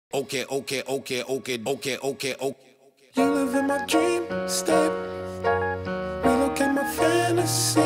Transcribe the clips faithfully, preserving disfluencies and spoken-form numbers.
Okay, okay, okay, okay, okay, okay, okay. You live in my dream state. Relocate my fantasy.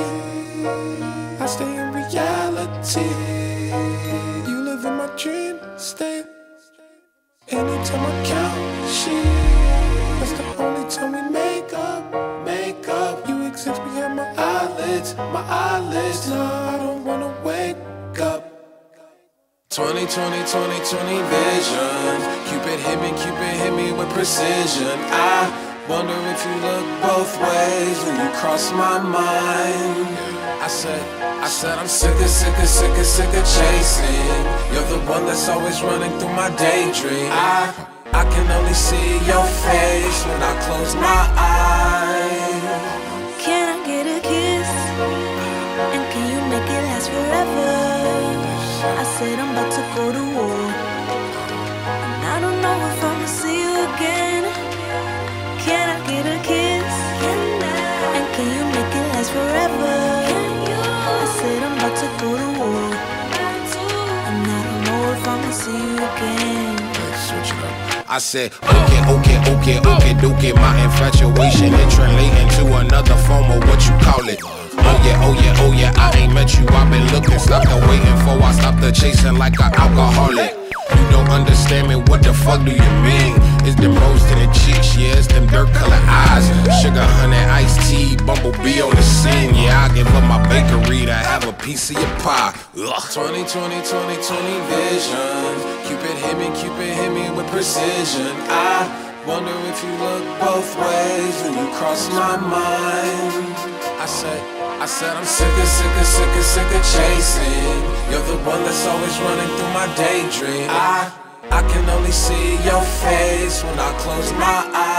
I stay in reality. You live in my dream state. Anytime I count sheep, that's the only time we make up, make up. You exist behind my eyelids, my eyelids. No, I don't wanna wake up. twenty, twenty, twenty, twenty vision. Cupid hit me, Cupid hit me with precision. I wonder if you look both ways when you cross my mind. I said, I said I'm sick of, sick of, sick of, sick of chasing. You're the one that's always running through my daydream. I, I can only see your face when I close my eyes. Can I get a kiss? And can you make it last forever? I said I'm about to go to war, and I don't know if I'ma see you again. Can I get a kiss? And can you make it last forever? I said I'm about to go to war, and I don't know if I'ma see you again. Switch it up. I said, okay, okay, okay, okay, okay. My infatuation it translating to another form of what you call it. Oh yeah, oh yeah, oh yeah, I ain't met you, I've been looking, stopped the waiting for, I stopped the chasing like an alcoholic. You don't understand me, what the fuck do you mean? It's them rose to the cheeks, yeah, it's them dirt colored eyes. Sugar, honey, iced tea, bumblebee on the scene. Yeah, I give up my bakery to have a piece of your pie. Ugh. twenty, twenty, twenty, twenty vision. Cupid hit me, Cupid hit me with precision. I wonder if you look both ways when you cross my mind. I said, I said I'm sick of, sick of, sick of, sick of chasing. You're the one that's always running through my daydream. I, I can only see your face when I close my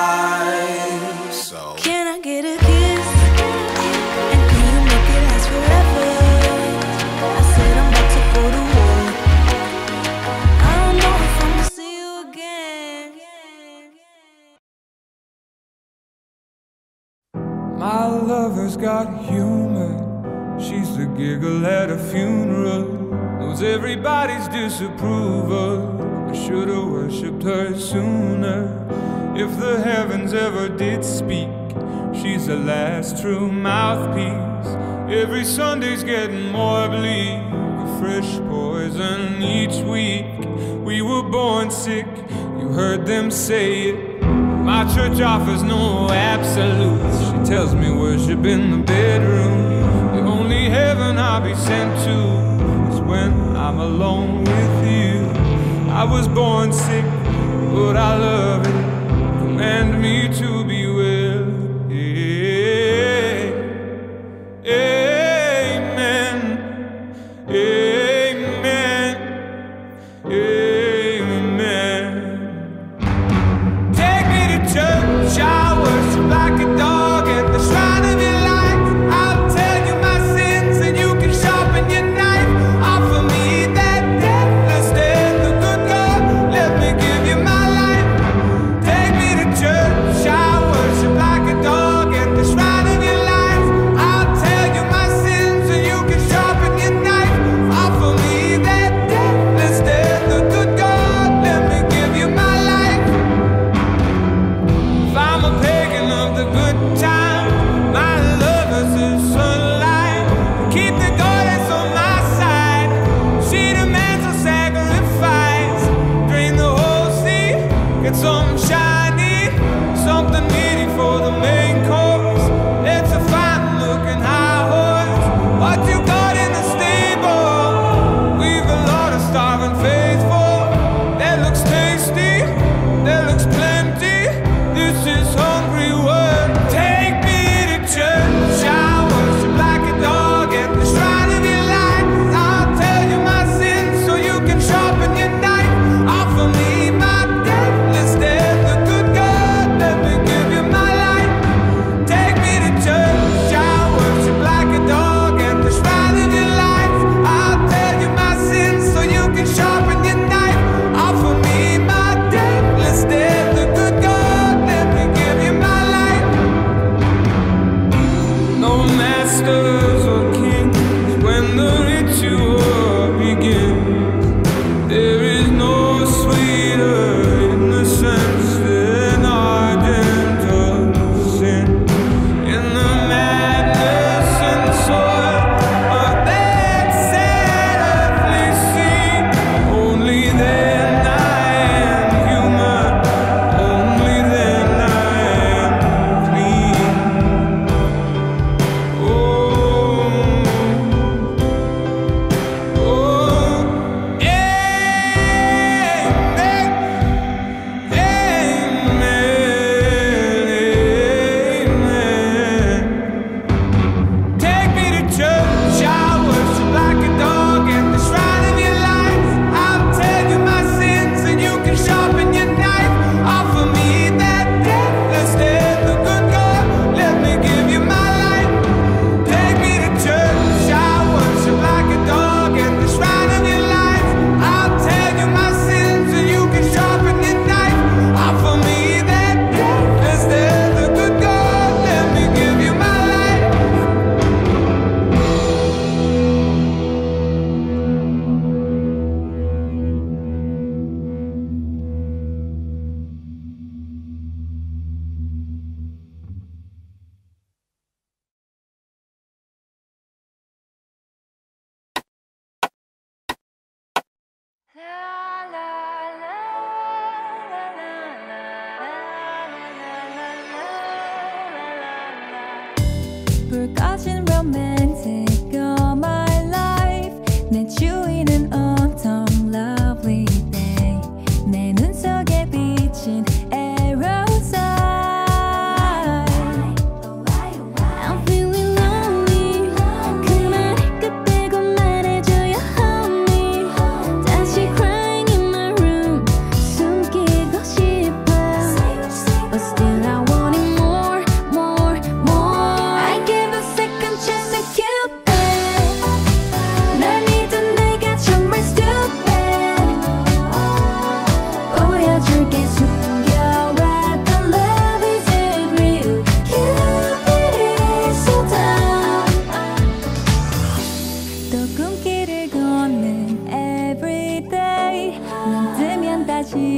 eyes. So can I get a kiss? And can you make it last forever? I said I'm about to go to war. I don't know if I'ma see you again. My lover's got humor. She's the giggle at a funeral. Knows everybody's disapproval. I should've worshipped her sooner. If the heavens ever did speak, she's the last true mouthpiece. Every Sunday's getting more bleak, a fresh poison each week. We were born sick, you heard them say it. My church offers no absolutes. She tells me worship in the bedroom. The only heaven I'll be sent to is when I'm alone with you. I was born sick, but I love it. Command me to be well. Amen. Amen. Amen. Take me to church, I worship like a dog at the shrine of your light. I'll tell you my sins and you can sharpen your knife. Offer me that deathless death, the good God, let me give you my life. Take me to church, I worship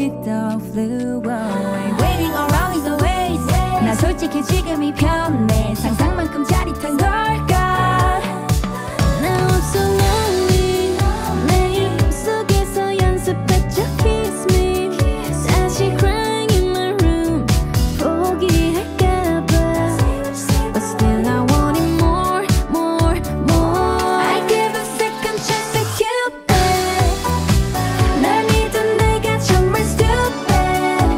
또 flew away. Waiting around is the ways. 나 솔직히 지금이 편해. 상상만큼 짜릿한 걸까. Now I'm so lonely. 매일 꿈속에서 연습했죠 kiss me. 다시 crying in my room. 포기할까봐. But still I want it more, more, more. I give a second chance to Cupid. 날 믿은 내가 정말 stupid.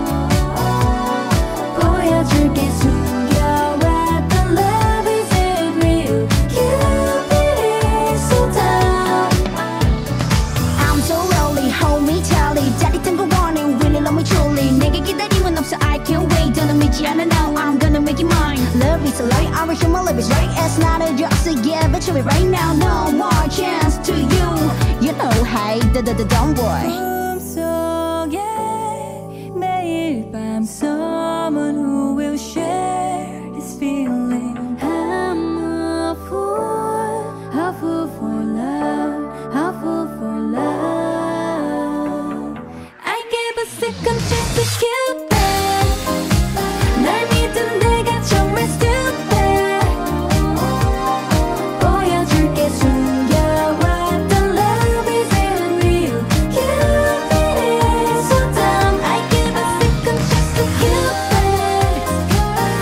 보여줄게 숨겨왔던 love is it real. Cupid is so dumb. I'm so lonely, hold me tightly. 짜릿한 거 원해, really love me truly. 내게 기다림은 없어, I can't wait. 너는 믿지 않아 now, I'm gonna make it mine. Love is a lie, I wish my love is right. It's not a joke, so yeah, but tell me right now, no more chance to you. You know, hey, da da da, don't worry. 꿈속에 매일 밤 someone who will share this feeling. I'm a fool, a fool for love, a fool for love. I gave a second chance to Cupid. 날 믿은 내가 정말 stupid. 보여줄게 숨겨왔던 love is it real. Cupid is so dumb. I give a second chance to Cupid.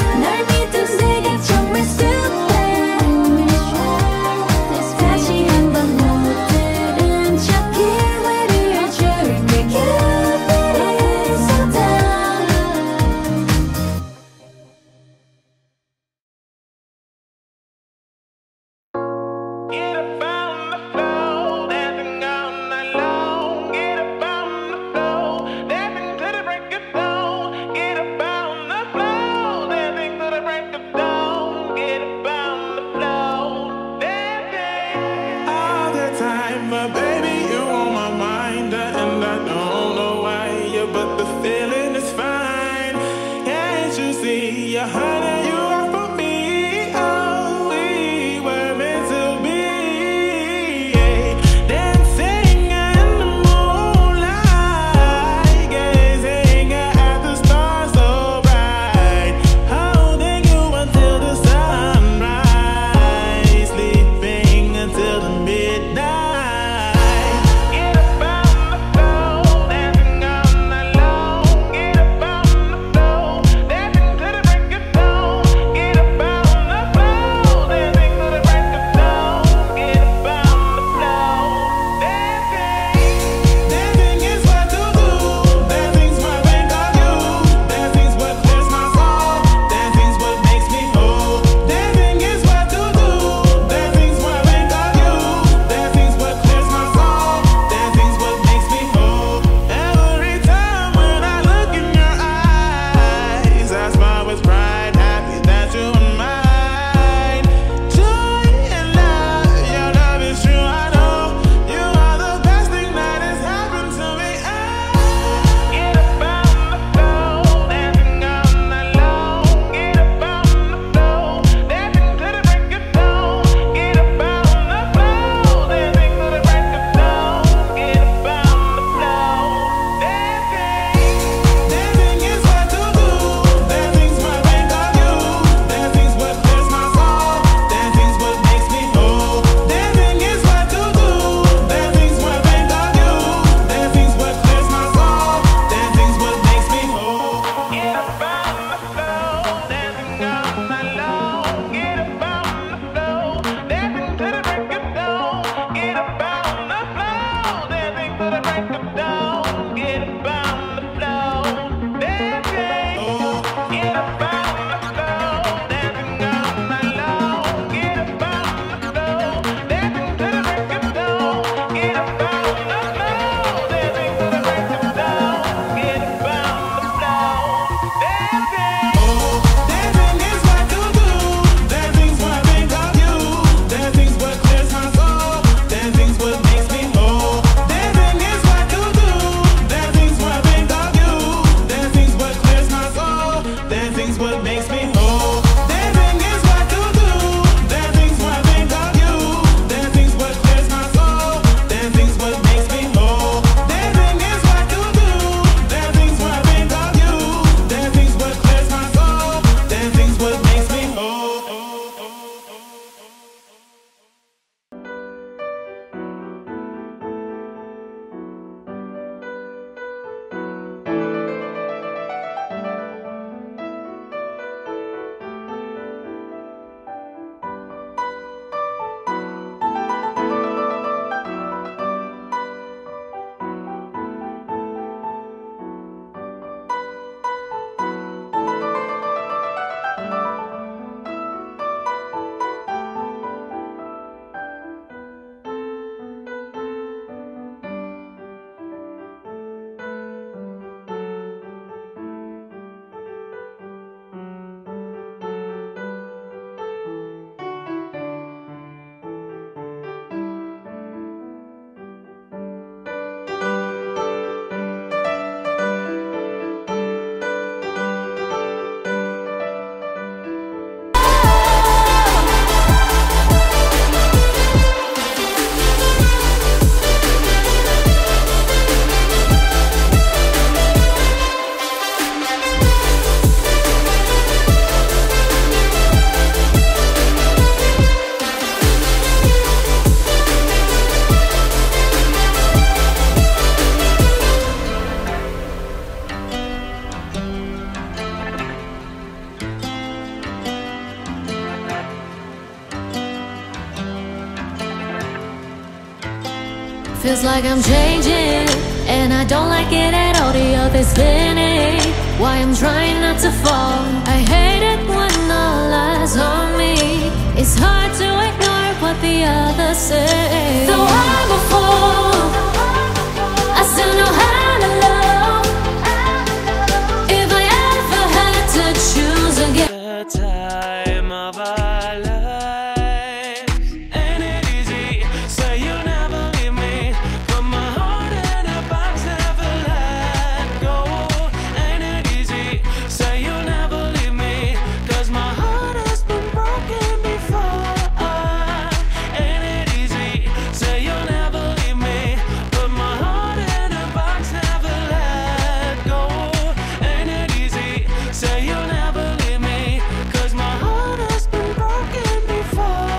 feels like I'm changing, and I don't like it at all. The earth is spinning, why I'm trying not to fall. I hate it when all eyes on me. It's hard to ignore what the others say. Though I'm a fool, I still know how to love. If I ever had to choose again, the time of our lives, ain't it easy? Say you'll never leave me, but my heart in a box never let go. Ain't it easy? Say you'll never leave me, cause my heart has been broken before. Ain't it easy? Say you'll never leave me, but my heart in a box never let go. Ain't it easy? Say you'll never leave me, cause my heart has been broken before.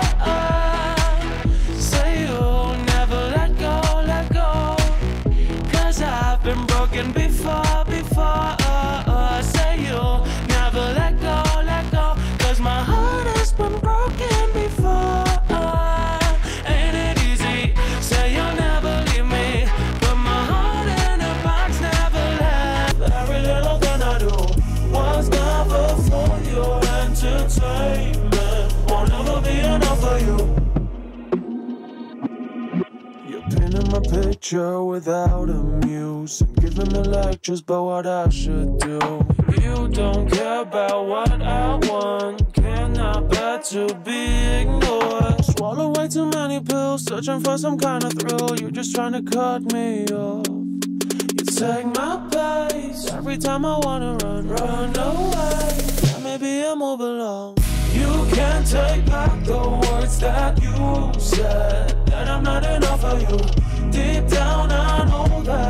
Say you'll never let go, let go, cause I've been broken before, before. Say you'll never let go, let go, cause my heart has been broken before. Ain't it easy? Say you'll never leave me, but my heart in a box never left. Every little thing I do was never for your entertainment. Won't ever be enough for you. You're painting my picture without a muse, and giving me lectures about what I should do. You don't care about what I want, cannot bear to be ignored. Swallow way too many pills, searching for some kind of thrill. You're just trying to cut me off. You take my pace every time I wanna run, run away. Maybe I move along. You can't take back the words that you said, that I'm not enough for you. Deep down I know that